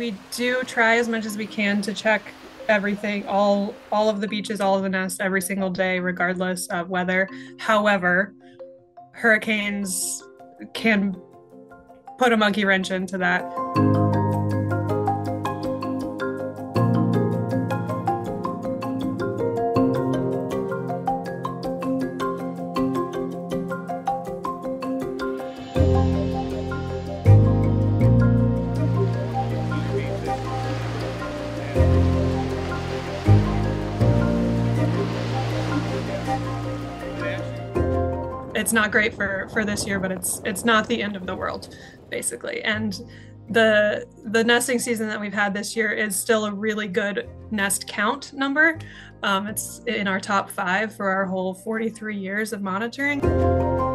We do try as much as we can to check everything, all of the beaches, all of the nests every single day, regardless of weather. However, hurricanes can put a monkey wrench into that. It's not great for this year, but it's not the end of the world, basically. And the nesting season that we've had this year is still a really good nest count number. It's in our top 5 for our whole 43 years of monitoring.